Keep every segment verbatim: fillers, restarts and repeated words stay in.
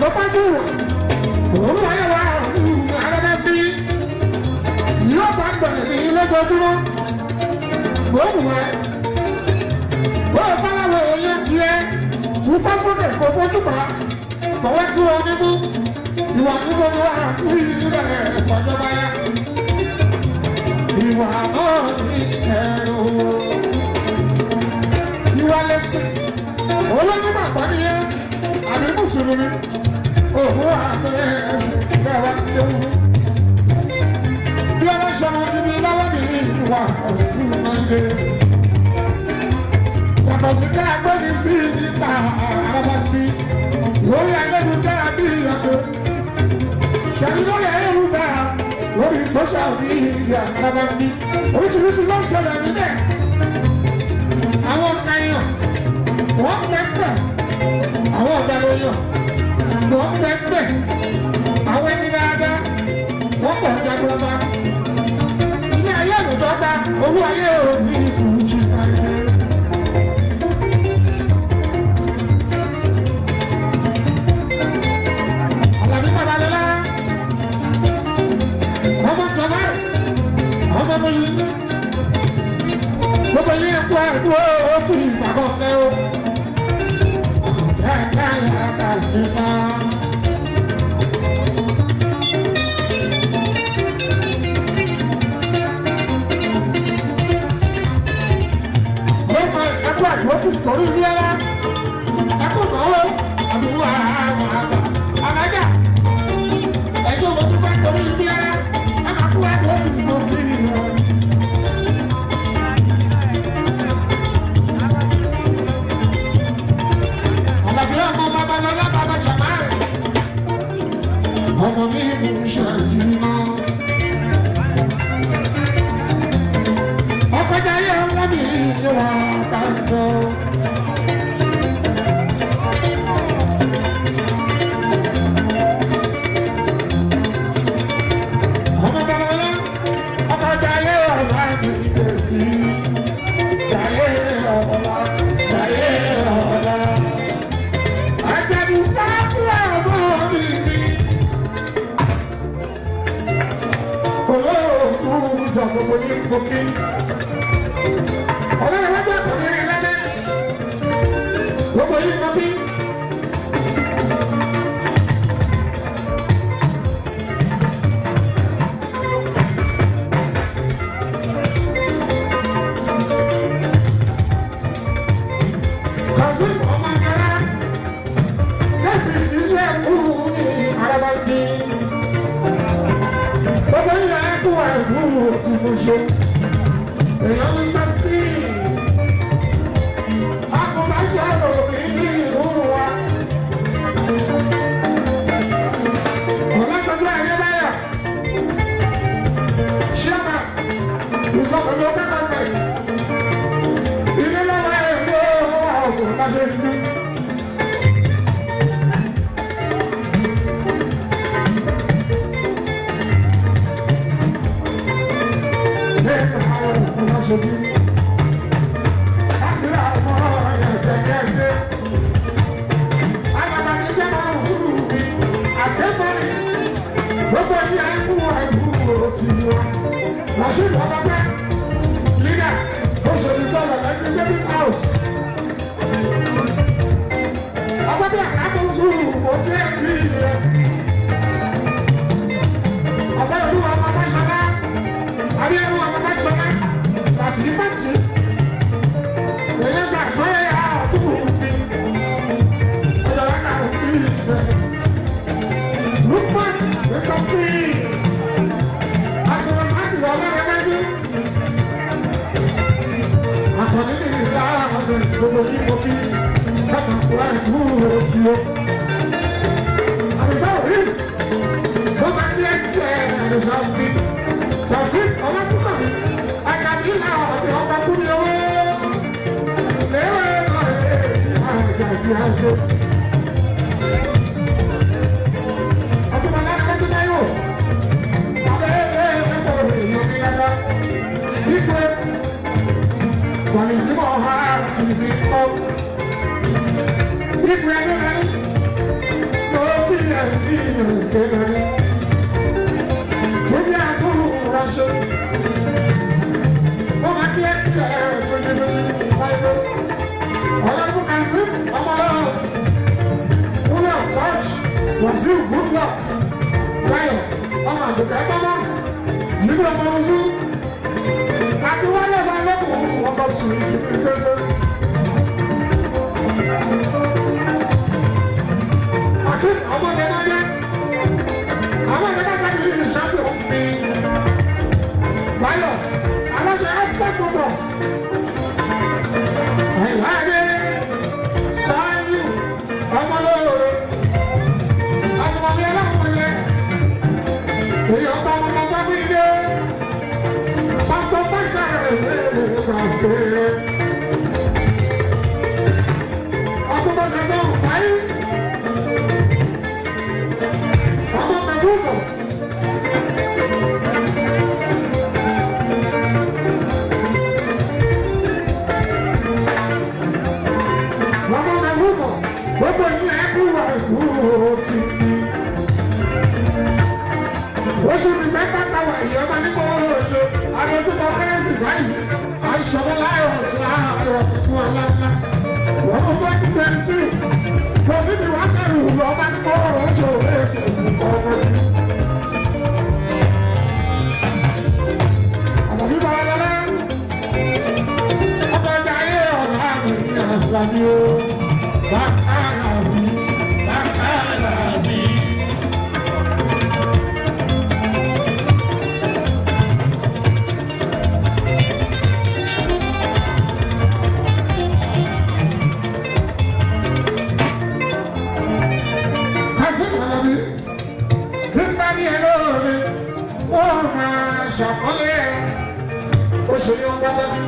tó tọ́jú òun wáyé wá sí arábẹ́ bí yóò bá gbẹ̀rẹ̀ ní lójoojúmọ́ gbóògùn ẹ̀ ó fọláwọ̀ èèyàn tiẹ̀ wúkọ́ sókè kò fojú pa fọwọ́ tí wọ́n ní mú ìwà tí wọ́n wá sí ilẹ̀ ìpàjọba yá ìwà náà ní ẹ̀rọ ìwà lẹ́sìn olóńgbò àgbà nìyẹn àbí mùsùlùmí òhun àgbẹ̀ ẹ̀sìn lẹ́wà kéwù bí ọlọ́ṣọ́ wọn ti ní lọ́wọ́ ní ìwà ọ̀sùn náà lé yàtọ̀ sí ká gbẹ́ni sí ìta àràbà bí lórí ayélujára bí ìyàtọ̀ ṣẹ̀rí lórí ayélujára lórí social media àràbà bí oríṣiríṣi ló ń ṣẹlẹ̀ níbẹ̀ àwọn kanyàn wọ́n pẹ́pẹ́ àwọn ọ̀dàlẹ̀ yàn wọ́n pẹ́pẹ́ àwọn ẹni dáadáa wọ́n pọ̀ jagunlọ́ba ilé ayé àlùdọ́gba owó ayé òní ìfúnjì ayé. Àlàbí Babalọ́lá ọmọ jọba ọmọ mi gbogbo yín kú ẹ̀dúró ó ti ìfàkọ́ kẹ́ o. Ọ̀gá ẹ̀ka ẹ̀ka ìfà. Ó ti torí ilé ẹlá ẹkùn náwó àbúrò àwọn àgbà àgájà ẹ̀ṣọ́ mo tún bá torí ilé ẹlá ẹ̀ka kú ẹ̀kọ́ ó ti gbogbo kiri wọn. Àlàbí ọmọ Babalọ́lá bàbá Jamal ọmọ mi mú ṣàyí náà. Ọkọjà yẹ ńlá mi ní wọn bá ń bọ̀. Ọmọ Babalọ́lá ọkọjà yẹ ọ̀la mi bèbí. Jàyé ọ̀la, jàyé ọ̀la. Àjàdí sáàtì ọmọ mi ni. Olóòfin ìjọ gbogbo ní gbòkè. Ọlọ́run wájú ọkùnrin rẹ̀ lẹ́lẹ́. Gbogbo yìí mọ bí. Kàzí ọmọ ìkẹrẹ. Kẹ́sì iṣẹ́ fún ní àràbà bí. Gbogbo yìí ẹ̀ kú ẹ̀dùn òtún mo ṣe. Èèyàn ń sá sí. If ní ìkéde. Tóbi àkókò ránṣẹ́. Wọ́n máa kí ẹ kí ẹ gbẹgbẹgbẹ wáyé. Ọlọ́dún kan sí ọmọ náà. Wúlọ̀ Lọ́ọ̀ṣì Wàsíù Gúdlọ̀ Láyọ̀ ọmọ àdùkẹ́ Thomas nígbà ọmọ oṣù. Àti wálé ọba lọ́kùnrin wọn bá sùn ìṣubú ṣẹ́ṣẹ́. Àkín ọmọ ọ̀gá yẹ. Àwọn ọ̀gá bá ti di ìṣàbẹ̀ òpin. Láyọ̀ aláṣẹ ẹ̀fọ́ gbọdọ̀. Àìláàdé sáájú ọmọ lóore. Àtùmọ̀mí ẹlẹ́kùnrin yẹ. Èyí ọba ọmọ ọmọ gbàgbé ilé. Pásítọ̀ Pásítọ̀ rẹ̀ lè gbàgbé. Ọtún bá ṣe sọ́run fáyé. Ọmọ mẹ́fúùkọ̀. Ọmọ mẹ́fúùkọ̀. Gbogbo ìyẹn ẹ̀kú wà ìkúrò ti ní. Oṣù Dìsẹ́mbà táwa ìyọba ní kò wọ́n lóṣù. Adójúkọ kérésì báyìí. Aṣọ́wó láyọ̀ láàárọ̀ fún ọlọ́lá. Wọ́n mú twenty twenty two. Tòbí ni wọ́n kẹ́rù lọ́ba ní kò wọ́n lóṣù èsì ìfọwọ́. Àbàbí bàbá lọ́lá. Ọkọ̀ ọjà ayé ọ̀nà àmì àgbàdì o. Bàkàrà mi, bàkàrà mi. Oṣèlú ọgbàgbà mi.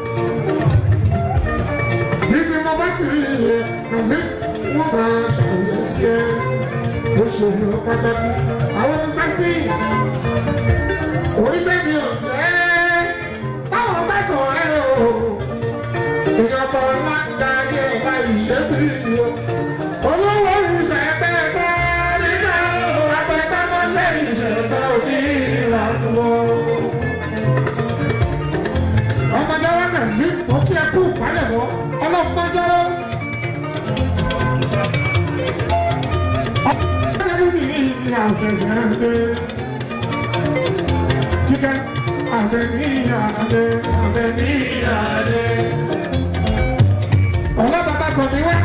Bíbí mo bá ti rí iye kàzí wọ́n bá ṣàwùjọ sí ẹ. Oṣèlú ọgbàgbà mi. Àwọn onífẹ́sì orílẹ̀-èdè ọ̀jẹ́ táwọn bá tọ̀ ẹ́ o. Ìjọba ọlá ń darí ẹ̀ka ìṣẹ́bí o. Olówó ìṣẹ̀bẹ̀ bá nígbà wo àgbẹ̀gbẹ̀ mọ́lẹ̀ ìṣẹ̀bẹ̀ òbí ìlànà. Ọmọdé wa kà sí òkè ẹkú ìpalẹ̀ mọ́ ọlọ́mọdé. Ọmọdé mi ní àbẹ̀yẹ̀dẹ̀. Kíkẹ́ àbẹ̀níyàdé àbẹ̀níyàdé. Ọ̀lọ́ bàbá kò ní wá.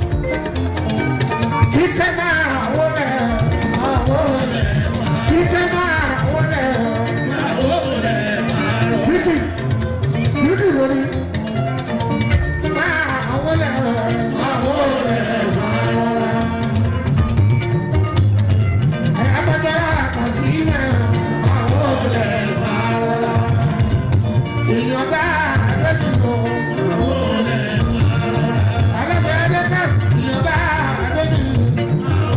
Kíkẹ́ máa wọlé àwọlé. Kíkẹ́ máa wọlé àwọlé. Kíkì. Kíkì lórí. Máa wọlé àwọlé. Ẹ abọ́jà kàsí náà àwọlé àwọlé. Ìyọ̀dá àdéjúbọ̀ àwọlé àwọlé. Alábẹ́ ẹ̀dẹ́ kàsí ìyọ̀dá àdéjúbọ̀.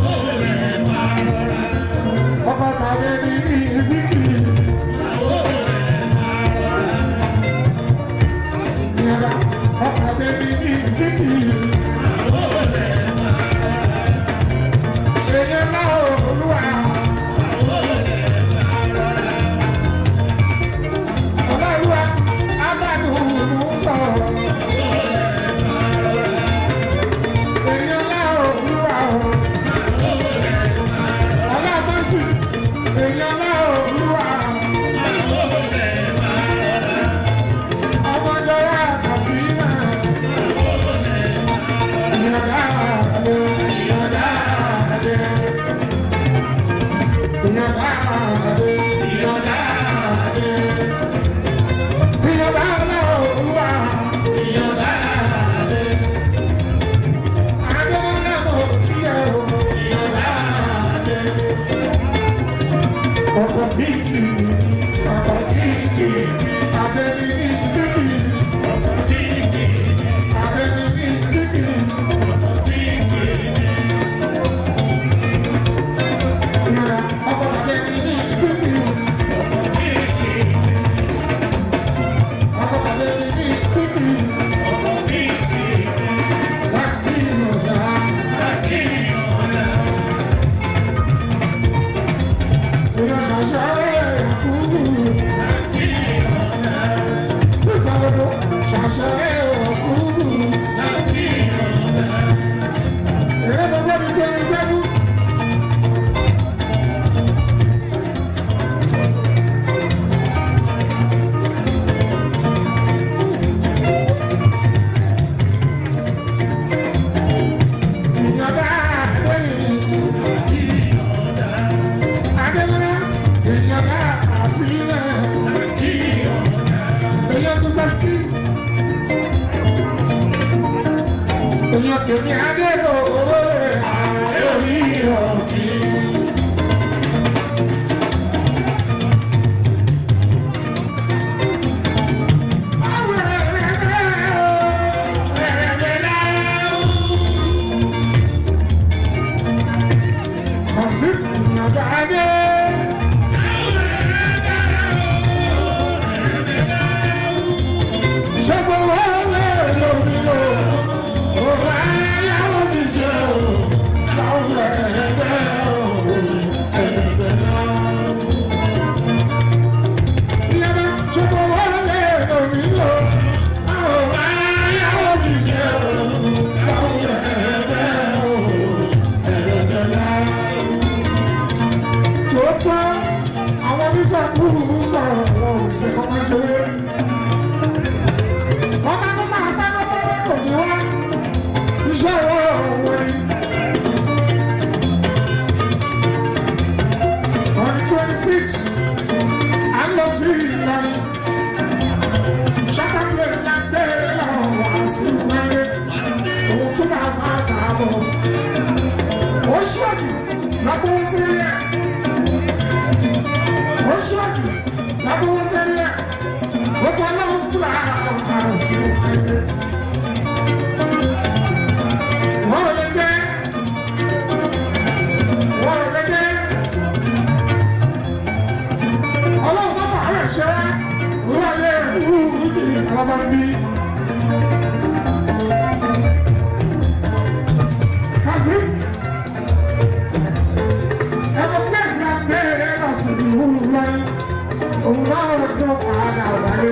Oṣuọ̀dì lábúwọ́ sórí ẹ̀. Oṣuọ̀dì lábúwọ́ sórí ẹ̀. Ó fọ́ lọ́wọ́ kúlà àwọn sí ẹgbẹ́. Wọ́n ò lè jẹ́. Wọ́n ò lè jẹ́. Ọlọ́run bá fà á rẹ̀ ṣe wá. Wúrọ̀ yẹ fún ìdí ọba bí. Kàzí. Ẹ̀rọ pẹ́ ìgbà bẹ́ẹ̀ lọ sí ìwúrú lọ́yìn. Òun náà ọjọ́ padà wáyé.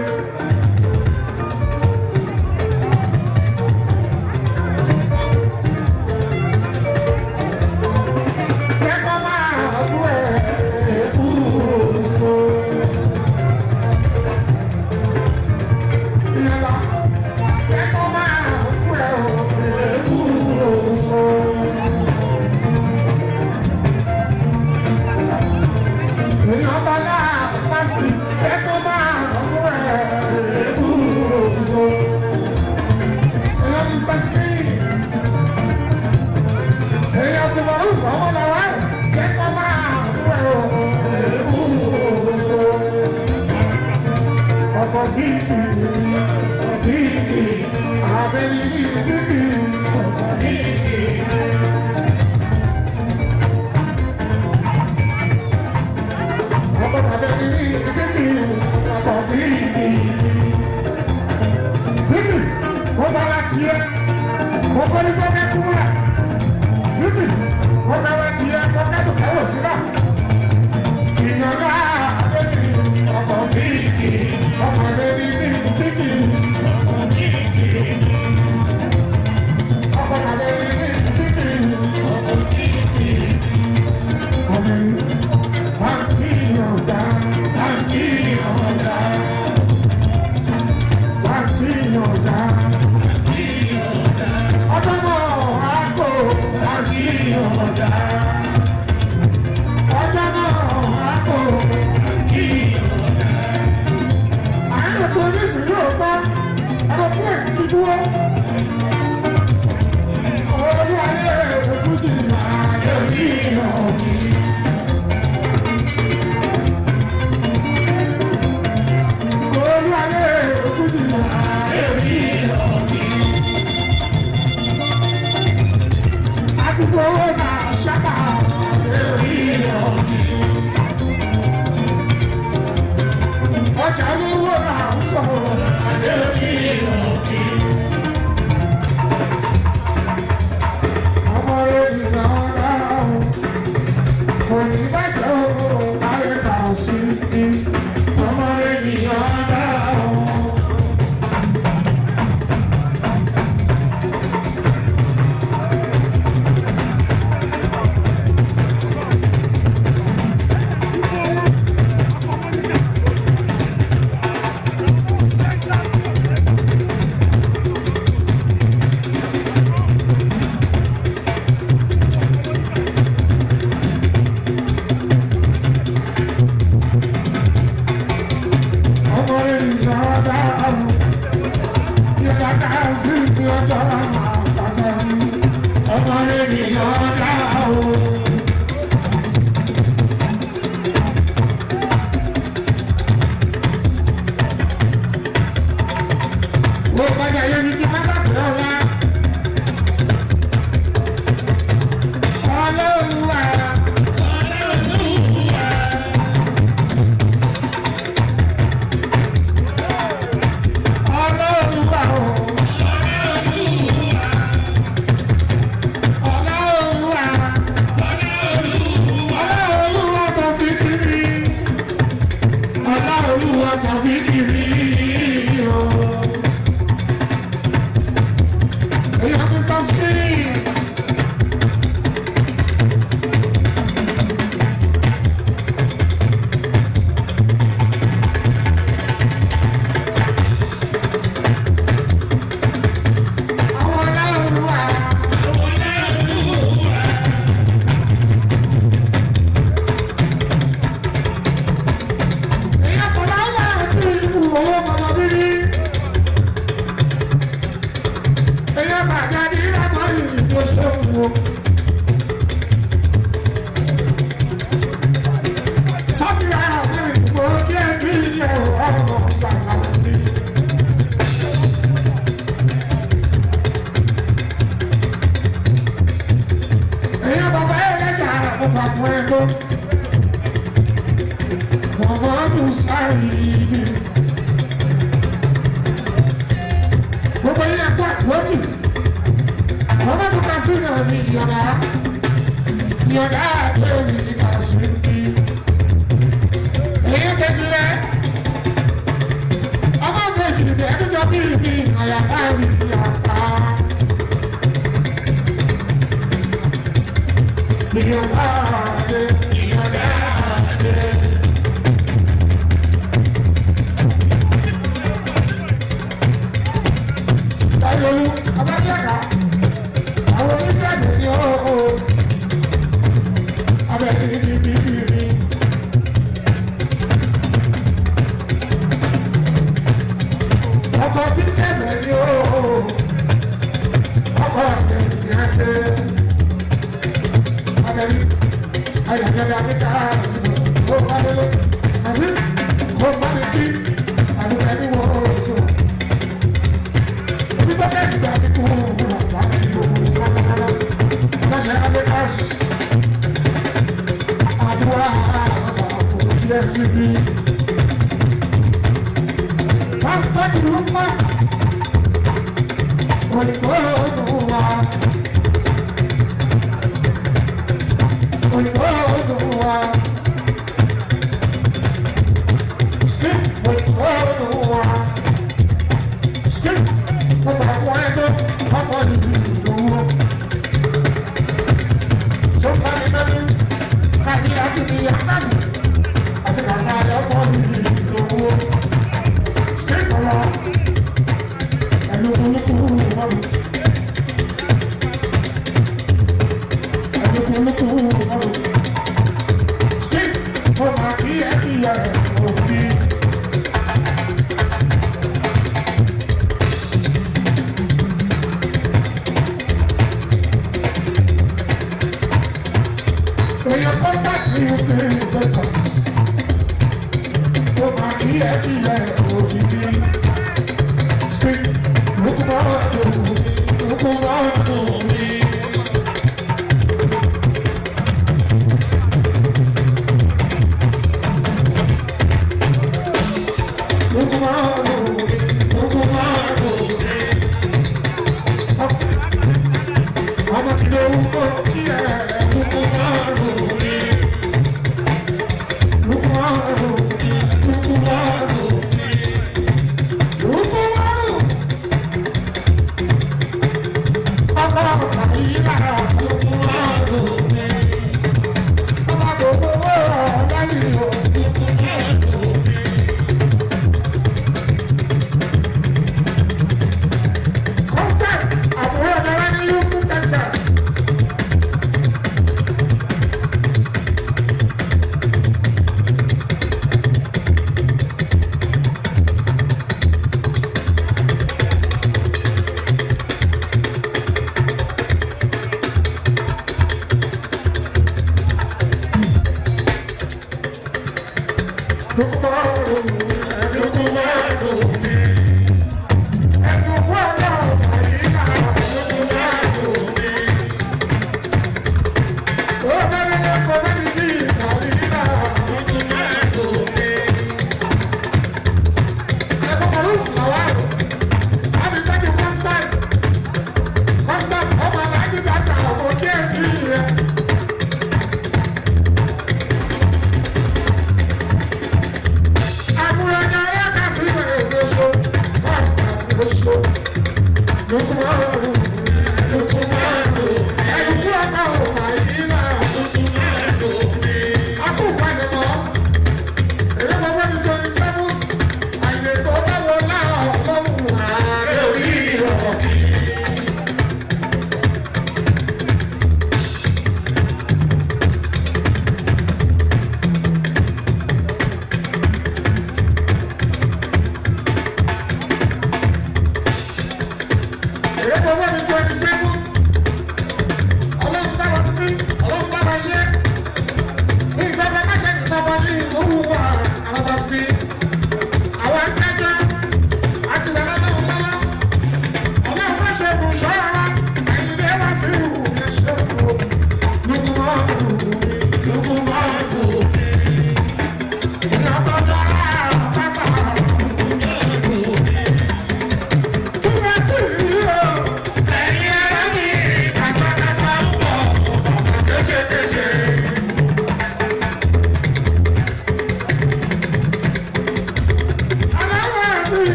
fún ẹgbẹ́ Muhammadu Saidi gbogbo yẹn gbọ́ àtúwọ́tì Muhammadu Kasina ní ìyọ̀dá ìyọ̀dá àtẹ̀wé Kasina èyí kejì rẹ̀ ọmọ méjì rẹ̀ ẹ̀dújọ́ bíi bíi àyàká rí àká. Ìyọ̀dá àdé ìyọ̀dá àdé. Ayọ̀lú abájẹ́ká àwọn onígbàgbé ni ó abẹ́rẹ́ ní bíbí rí. Ọkọ̀ tí kẹ̀mẹ́ ni ó ọkọ̀ àgbẹ̀ ìyàgbé. Abẹ́rẹ́ ayọ̀jẹ̀dẹ̀ àbíká àti ó bá délé àti ó bá mi kí àdúgbò ẹni wọ́n ó sọ. Ibi tó kẹ́kì gbà kíkú òwúrọ̀ láti òwúrọ̀ pátápátá lọ́sẹ̀ abẹ́káṣì àdúrà àbàbà òkúlẹ̀ síbi. Wọ́n tọ́jú ló pa òyìnbó ọdún wa. Òyìnbó ọdún wa. Still òyìnbó ọdún wa. Still. Ọba àwọn ẹgbẹ́ ọmọ ìlú ìlúwọ́. Tó bá ní lọ́dún, káàdì àti ní àkáàdì àti bàbá rẹ̀ ọmọ ìlú ìlúwọ́. Ṣéèkì ọ̀rọ̀ ẹ̀lú olúkúrú mọ́rù. Ẹ̀lú olúkúrú mọ́rù. Ṣéèkì ọmọ àkí ẹ̀kí ẹ̀rẹ̀ òbí. Your contact is in the business. Oh, my dear, dear, oh, dear. Speak, look about you, look about me. Look about you, look about me. How much you know, oh, yeah, look about you.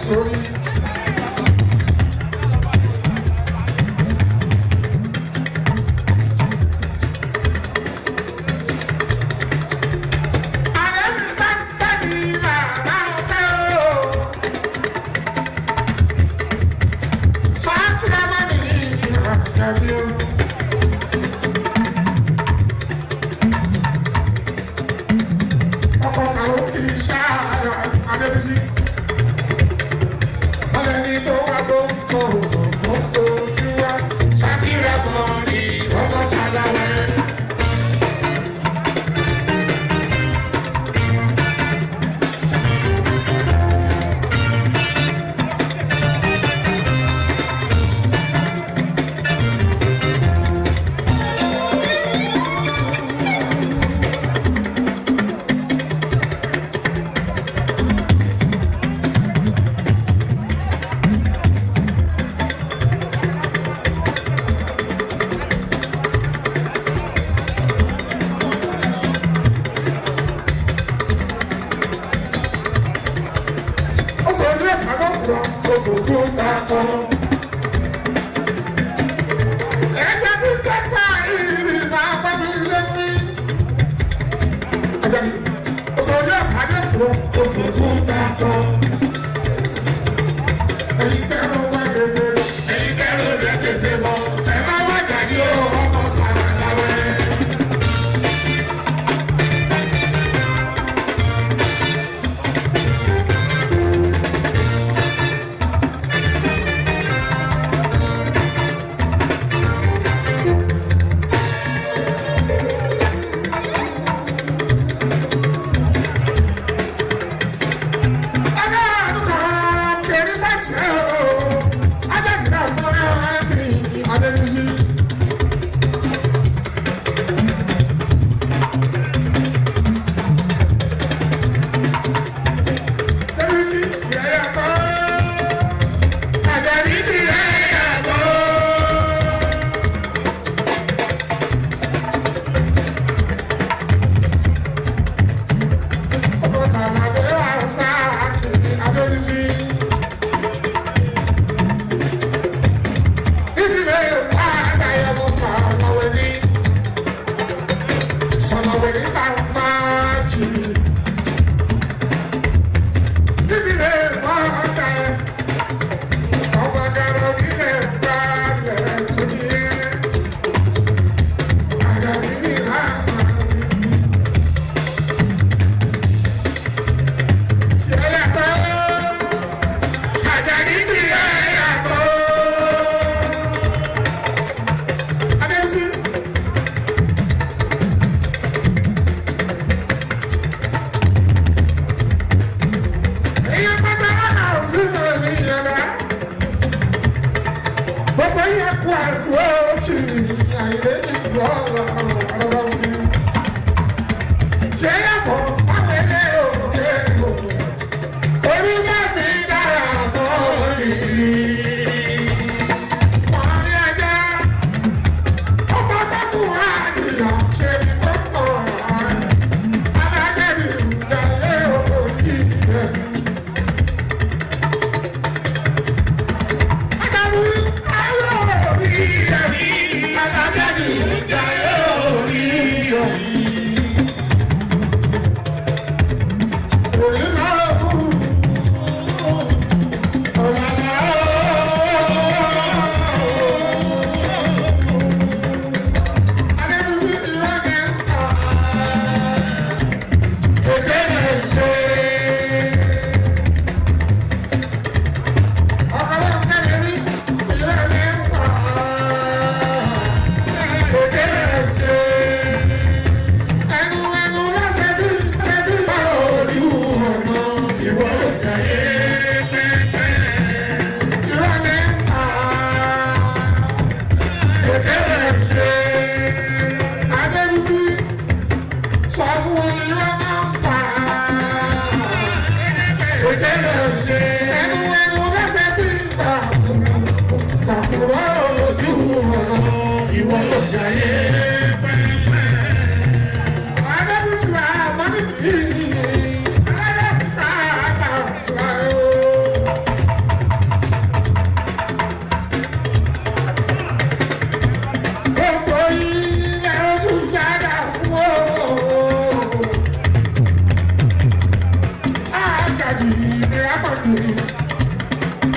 sórí.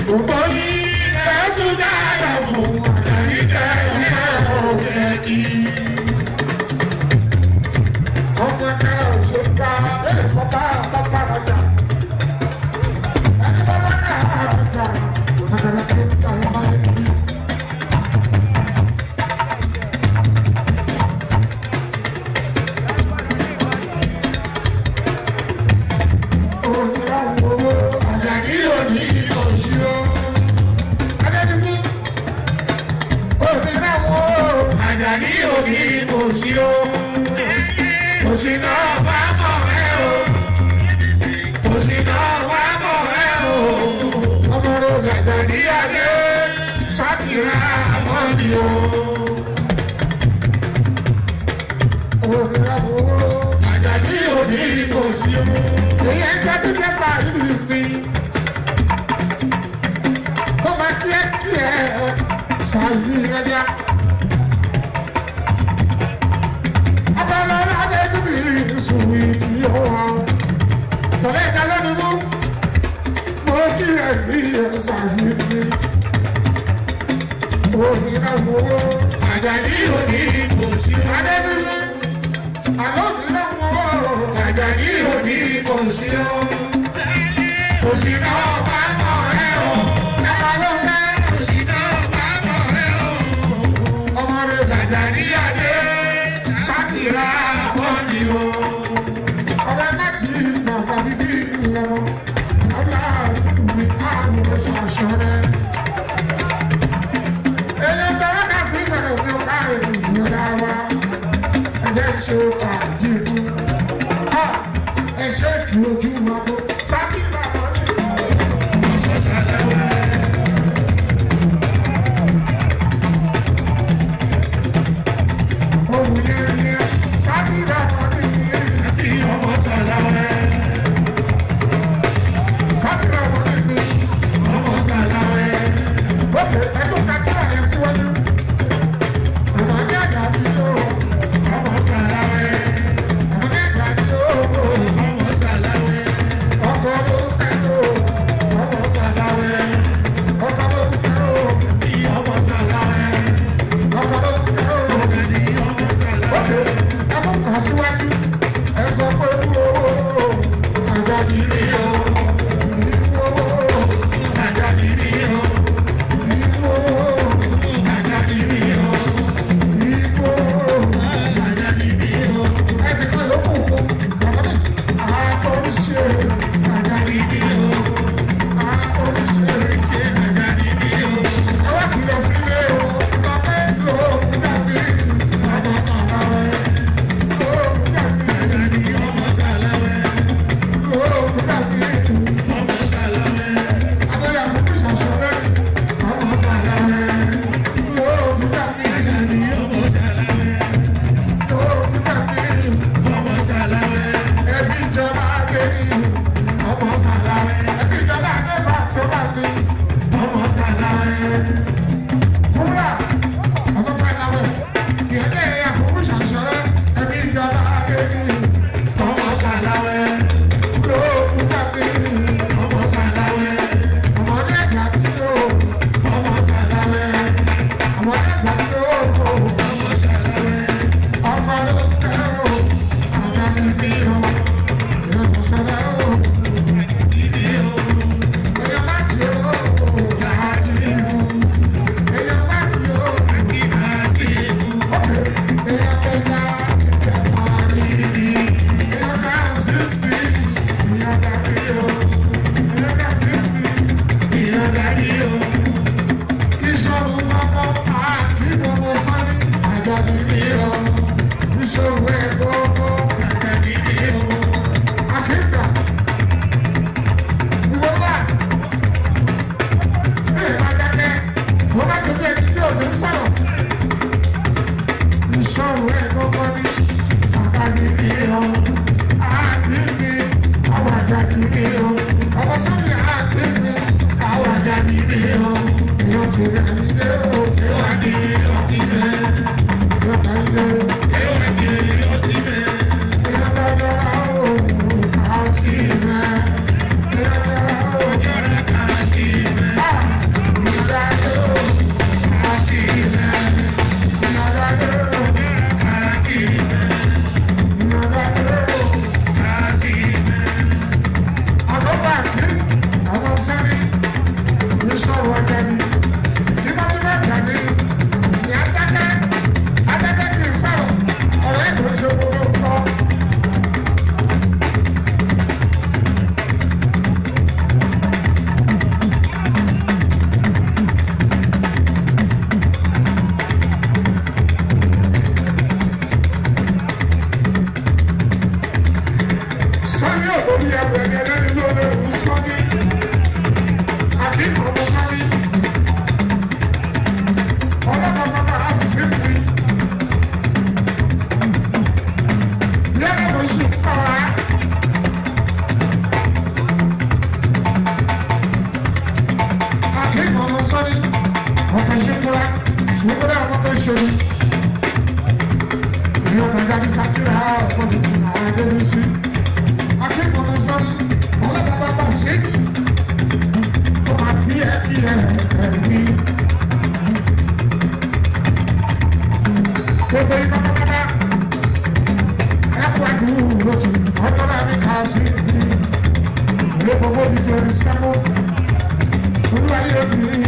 Gbogbo ní ẹ̀sùn dáadáa fún àjàní kẹ́kẹ́ òkè kí. Ọmọ náà ò ṣe gbá ẹ̀kọ́ bá bàbá ọjà. Ẹni bàbá náà ọjà àgbàlá tó ń ta wọ́n máa ń bí. Àjàní òní òṣì o. Adébísí òní náà wò ó. Àjàní òní òṣì o. Òṣì náà bá mọ̀ ẹ́ o. Òṣì náà bá mọ̀ ẹ́ o. Ọmọ rẹ̀ Àjàní adé Ṣàkírà àmọ́ni o. Òní náà wò ó. Àjàní òní òṣì o. Èyí ẹ̀ ń jẹ́ tó jẹ́ sáà yìí fi. Ó máa kí ẹ kí ẹ sáà yìí rẹ̀ bíá. Abọ́lọ́lá Adédúbí sùnwì tí ó wà ó. Tọ́lá ìdá lónìí mú. Mo kí ẹ bí ẹ sáà yìí fi. Òní náà wò ó. Àjàní òní kò sí Adébísí. Àlọ́ òní náà wò ó. Àjàní òní kò sí o. Kò sí náà bá mọ̀ ẹ́ o. Ẹ̀ka ló ń bẹ́. Kò sí náà bá mọ̀ ẹ́ o. Ọmọ rẹ̀ Àjàní adé Ṣàkírà àmọ́ni o. Ọ̀rẹ́ láti bàbá bíbí ìlọ́wọ́. Ọlá mi àrùn ọ̀ṣọ́ rẹ̀. Èyí tọ́wọ́ ká sí ìbẹ̀rẹ̀ òfin ọ̀ká ènìyàn dáwà. Ẹ̀jẹ̀ ṣe fàájì fún. Ẹ̀ṣẹ́ kì í ojú máa bó. Ṣàkírà àmọ́ni o. Ohun yẹn yẹn Ṣàkírà àmọ́ni o. Àti ọmọ sàláwẹ̀. Ṣàkírà àmọ́ni o. Ọmọ sàláwẹ̀. Ókè ẹ̀tún kàtúrà yẹn síwájú. Àmọ́ni Àjàní o. Ọmọ sàláwẹ̀. Àmọ́ni Àjàní o. Ọmọ sàláwẹ̀. Ọkọ̀ ló kẹ́lò. Ọmọ sàláwẹ̀. Ọkọ̀ ló kẹ́lò. Ti ọmọ sàláwẹ̀. Ọkọ̀ ló kẹ́lò. Ọ̀gẹ̀dì ọmọ sàláwẹ̀. Ókè ẹ̀tún kà síwájú. Ẹ sọ pé owó Àjàní ni o. Owó Àjàní ni o. Ah! wọ́n jẹ́ ni. Síwájú bá gbàgbé ìyá dákẹ́ adájọ́ kì í sọ̀rọ̀ ọ̀rọ̀ ẹ̀ ló ṣe gbogbo nǹkan. Sọ́ni òbí ẹ̀rọ ẹ̀rọ ẹ̀rọ ló lè wù sọ́ni. Àbí kòkó sọ́ni. Ọlọ́pàá bàbá á sì fi. Yẹ́nà mo sì kọ́ wa. Àbí kòkó sọ́ni. Ọkọ̀ ṣe kúra. Ṣùgbọ́n àwọn tó ṣe ni. Ìlú ọ̀gá jáde sátìrà ọ̀pọ̀ tuntun àwọn ẹgbẹ́ mi sí. Akẹ́kọ̀ọ́ lọ sọ́ni, ọlọ́pàá bá bá ṣéèkì, ó máa kí ẹ kí ẹ ẹ̀rí. Gbogbo ikọ̀ pátápátá, ẹ̀kọ́ àdúgbò lóṣù, ọjọ́ náà ní ká sí ibi. Ìwé gbogbo ìjọ ìṣẹ́mú, olúwa yóò bí